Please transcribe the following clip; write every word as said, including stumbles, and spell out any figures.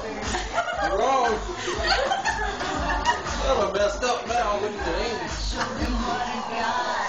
You're wrong. I'm messed up now. Look at the English.